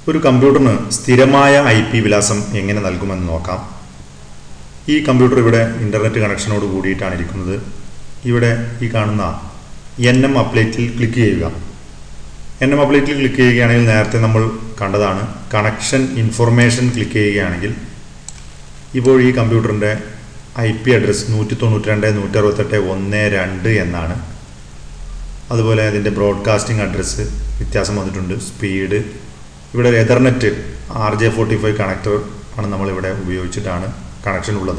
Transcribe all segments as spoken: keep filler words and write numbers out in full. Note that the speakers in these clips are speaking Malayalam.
ഒരു കമ്പ്യൂട്ടറിന് സ്ഥിരമായ ഐ പി വിലാസം എങ്ങനെ നൽകുമെന്ന് നോക്കാം. ഈ കമ്പ്യൂട്ടർ ഇവിടെ ഇൻ്റർനെറ്റ് കണക്ഷനോട് കൂടിയിട്ടാണ് ഇരിക്കുന്നത്. ഇവിടെ ഈ കാണുന്ന എൻ എം അപ്ഡേറ്റിൽ ക്ലിക്ക് ചെയ്യുക. എൻ എം അപ്ഡേറ്റിൽ ക്ലിക്ക് ചെയ്യുകയാണെങ്കിൽ നേരത്തെ നമ്മൾ കണ്ടതാണ്. കണക്ഷൻ ഇൻഫർമേഷൻ ക്ലിക്ക് ചെയ്യുകയാണെങ്കിൽ ഇപ്പോൾ ഈ കമ്പ്യൂട്ടറിൻ്റെ ഐ പി അഡ്രസ് നൂറ്റി തൊണ്ണൂറ്റി രണ്ട് നൂറ്റി അറുപത്തെട്ട് ഒന്ന് രണ്ട് എന്നാണ്. അതുപോലെ അതിൻ്റെ ബ്രോഡ്കാസ്റ്റിംഗ് അഡ്രസ്സ് വ്യത്യാസം വന്നിട്ടുണ്ട്. സ്പീഡ് ഇവിടെ ethernet R J forty five connector ആണ് നമ്മളിവിടെ ഉപയോഗിച്ചിട്ടാണ് കണക്ഷൻ ഉള്ളത്.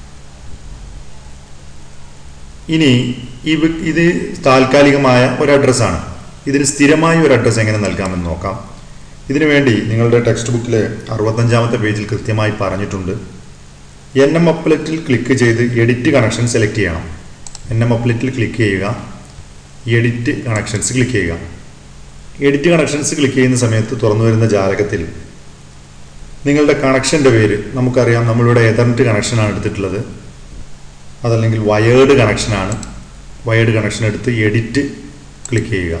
ഇനി ഇത് ഇത് താൽക്കാലികമായ ഒരു അഡ്രസ്സാണ്. ഇതിന് സ്ഥിരമായ ഒരു അഡ്രസ്സ് എങ്ങനെ നൽകാമെന്ന് നോക്കാം. ഇതിനു വേണ്ടി നിങ്ങളുടെ ടെക്സ്റ്റ് ബുക്കിലെ അറുപത്തഞ്ചാമത്തെ പേജിൽ കൃത്യമായി പറഞ്ഞിട്ടുണ്ട്. എൻ എം അപ്ലറ്റിൽ ക്ലിക്ക് ചെയ്ത് എഡിറ്റ് കണക്ഷൻ സെലക്ട് ചെയ്യണം. എൻ എം അപ്ലറ്റിൽ ക്ലിക്ക് ചെയ്യുക, എഡിറ്റ് കണക്ഷൻസ് ക്ലിക്ക് ചെയ്യുക. എഡിറ്റ് കണക്ഷൻസ് ക്ലിക്ക് ചെയ്യുന്ന സമയത്ത് തുറന്നു വരുന്ന ജാലകത്തിൽ നിങ്ങളുടെ കണക്ഷൻ്റെ പേര് നമുക്കറിയാം. നമ്മളിവിടെ എതർനെറ്റ് കണക്ഷനാണ് എടുത്തിട്ടുള്ളത്, അതല്ലെങ്കിൽ വയേർഡ് കണക്ഷനാണ്. വയേർഡ് കണക്ഷൻ എടുത്ത് എഡിറ്റ് ക്ലിക്ക് ചെയ്യുക.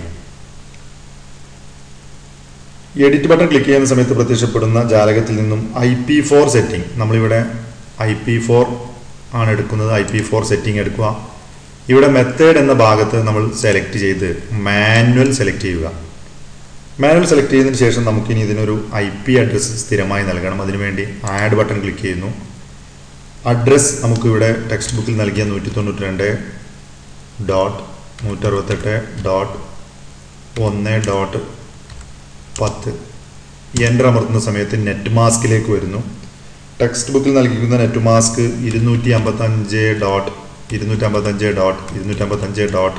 എഡിറ്റ് ബട്ടൺ ക്ലിക്ക് ചെയ്യുന്ന സമയത്ത് പ്രത്യക്ഷപ്പെടുന്ന ജാലകത്തിൽ നിന്നും ഐ പി ഫോർ സെറ്റിംഗ്, നമ്മളിവിടെ ഐ പി ഫോർ ആണ് എടുക്കുന്നത്. ഐ പി ഫോർ സെറ്റിംഗ് എടുക്കുക. ഇവിടെ മെത്തേഡ് എന്ന ഭാഗത്ത് നമ്മൾ സെലക്ട് ചെയ്ത് മാനുവൽ സെലക്ട് ചെയ്യുക. മാനുവൽ സെലക്ട് ചെയ്തതിന് ശേഷം നമുക്കിനി ഇതിനൊരു ഐ പി അഡ്രസ്സ് സ്ഥിരമായി നൽകണം. അതിനുവേണ്ടി ആഡ് ബട്ടൺ ക്ലിക്ക് ചെയ്യുന്നു. അഡ്രസ്സ് നമുക്കിവിടെ ടെക്സ്റ്റ് ബുക്കിൽ നൽകിയ നൂറ്റി തൊണ്ണൂറ്റി രണ്ട് ഡോട്ട് നൂറ്റി അറുപത്തെട്ട് ഡോട്ട് ഒന്ന് ഡോട്ട് പത്ത് എൻ്റർ അമർത്തുന്ന സമയത്ത് നെറ്റ് മാസ്കിലേക്ക് വരുന്നു. ടെക്സ്റ്റ് ബുക്കിൽ നൽകിയിരിക്കുന്ന നെറ്റ് മാസ്ക് ഇരുന്നൂറ്റി അമ്പത്തഞ്ച് ഡോട്ട് ഇരുന്നൂറ്റി അമ്പത്തഞ്ച് ഡോട്ട് ഇരുന്നൂറ്റി അമ്പത്തഞ്ച് ഡോട്ട്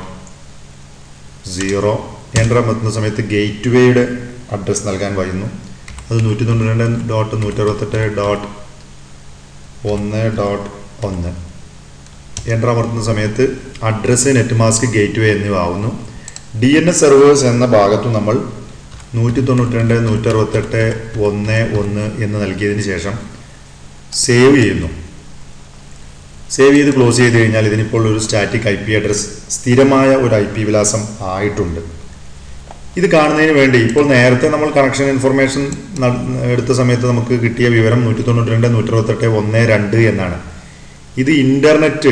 സീറോ എൻ്റർ അമർത്തുന്ന സമയത്ത് ഗേറ്റ് വേയുടെ അഡ്രസ്സ് നൽകാൻ കഴിയുന്നു. അത് നൂറ്റി തൊണ്ണൂറ്റി രണ്ട് ഡോട്ട് നൂറ്റി അറുപത്തെട്ട് ഡോട്ട് ഒന്ന് ഡോട്ട് ഒന്ന് എൻ്റർ അമർത്തുന്ന സമയത്ത് address, net mask, gateway എന്നിവ ആവുന്നു. ഡി എൻ എസ് സെർവേഴ്സ് എന്ന ഭാഗത്തു നമ്മൾ നൂറ്റി തൊണ്ണൂറ്റി രണ്ട് നൂറ്റി അറുപത്തെട്ട് ഒന്ന് ഒന്ന് എന്ന് നൽകിയതിന് ശേഷം സേവ് ചെയ്യുന്നു. സേവ് ചെയ്ത് ക്ലോസ് ചെയ്ത് കഴിഞ്ഞാൽ ഇതിനിപ്പോൾ ഒരു സ്റ്റാറ്റിക് ഐ പി അഡ്രസ്, സ്ഥിരമായ ഒരു ഐ പി വിലാസം ആയിട്ടുണ്ട്. ഇത് കാണുന്നതിന് വേണ്ടി ഇപ്പോൾ നേരത്തെ നമ്മൾ കണക്ഷൻ ഇൻഫർമേഷൻ എടുത്ത സമയത്ത് നമുക്ക് കിട്ടിയ വിവരം നൂറ്റി തൊണ്ണൂറ്റി രണ്ട് നൂറ്റി അറുപത്തെട്ട് ഒന്ന് രണ്ട് എന്നാണ്. ഇത് ഇൻ്റർനെറ്റ്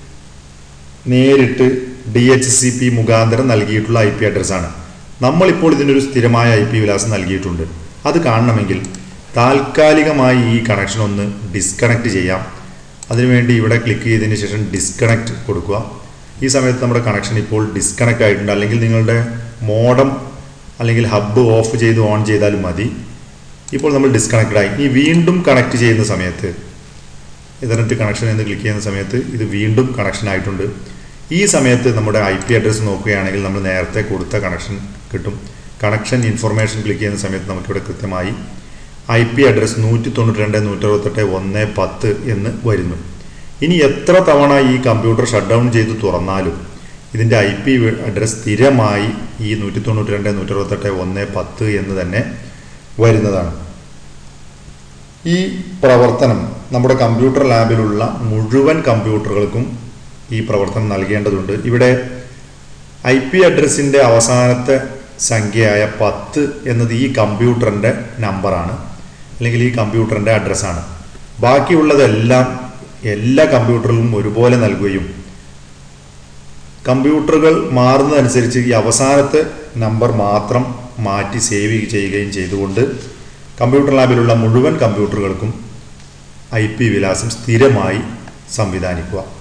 നേരിട്ട് ഡി എച്ച് സി പി മുഖാന്തരം നൽകിയിട്ടുള്ള ഐ പി അഡ്രസ്സാണ്. നമ്മളിപ്പോൾ ഇതിനൊരു സ്ഥിരമായ ഐ പി വിലാസം നൽകിയിട്ടുണ്ട്. അത് കാണണമെങ്കിൽ താൽക്കാലികമായി ഈ കണക്ഷൻ ഒന്ന് ഡിസ്കണക്ട് ചെയ്യാം. അതിനുവേണ്ടി ഇവിടെ ക്ലിക്ക് ചെയ്തതിന് ശേഷം ഡിസ്കണക്ട് കൊടുക്കുക. ഈ സമയത്ത് നമ്മുടെ കണക്ഷൻ ഇപ്പോൾ ഡിസ്കണക്ട് ആയിട്ടുണ്ട്. അല്ലെങ്കിൽ നിങ്ങളുടെ മോഡം അല്ലെങ്കിൽ ഹബ്ബ് ഓഫ് ചെയ്ത് ഓൺ ചെയ്താലും മതി. ഇപ്പോൾ നമ്മൾ ഡിസ്കണക്റ്റഡ് ആയി. ഈ വീണ്ടും കണക്ട് ചെയ്യുന്ന സമയത്ത് എതർനെറ്റ് കണക്ഷൻ എന്ന് ക്ലിക്ക് ചെയ്യുന്ന സമയത്ത് ഇത് വീണ്ടും കണക്ഷൻ ആയിട്ടുണ്ട്. ഈ സമയത്ത് നമ്മുടെ ഐ പി അഡ്രസ്സ് നോക്കുകയാണെങ്കിൽ നമ്മൾ നേരത്തെ കൊടുത്ത കണക്ഷൻ കിട്ടും. കണക്ഷൻ ഇൻഫർമേഷൻ ക്ലിക്ക് ചെയ്യുന്ന സമയത്ത് നമുക്കിവിടെ കൃത്യമായി ഐ പി അഡ്രസ് നൂറ്റി തൊണ്ണൂറ്റി രണ്ട് നൂറ്റി അറുപത്തെട്ട് ഒന്ന് പത്ത് എന്ന് വരുന്നു. ഇനി എത്ര തവണ ഈ കമ്പ്യൂട്ടർ ഷട്ട് ഡൗൺ ചെയ്ത് തുറന്നാലും ഇതിൻ്റെ ഐ പി അഡ്രസ് സ്ഥിരമായി ഈ നൂറ്റി തൊണ്ണൂറ്റി രണ്ട് നൂറ്റി അറുപത്തെട്ട് ഒന്ന് പത്ത് എന്ന് തന്നെ വരുന്നതാണ്. ഈ പ്രവർത്തനം നമ്മുടെ കമ്പ്യൂട്ടർ ലാബിലുള്ള മുഴുവൻ കമ്പ്യൂട്ടറുകൾക്കും ഈ പ്രവർത്തനം നൽകേണ്ടതുണ്ട്. ഇവിടെ ഐ പി അഡ്രസ്സിൻ്റെ അവസാനത്തെ സംഖ്യയായ പത്ത് എന്നത് ഈ കമ്പ്യൂട്ടറിൻ്റെ നമ്പറാണ്, അല്ലെങ്കിൽ ഈ കമ്പ്യൂട്ടറിൻ്റെ അഡ്രസ്സാണ്. ബാക്കിയുള്ളതെല്ലാം എല്ലാ കമ്പ്യൂട്ടറിലും ഒരുപോലെ നൽകുകയും കമ്പ്യൂട്ടറുകൾ മാറുന്നതനുസരിച്ച് ഈ അവസാനത്തെ നമ്പർ മാത്രം മാറ്റി സേവ് ചെയ്യുകയും ചെയ്തുകൊണ്ട് കമ്പ്യൂട്ടർ ലാബിലുള്ള മുഴുവൻ കമ്പ്യൂട്ടറുകൾക്കും ഐ പി വിലാസം സ്ഥിരമായി സംവിധാനിക്കുക.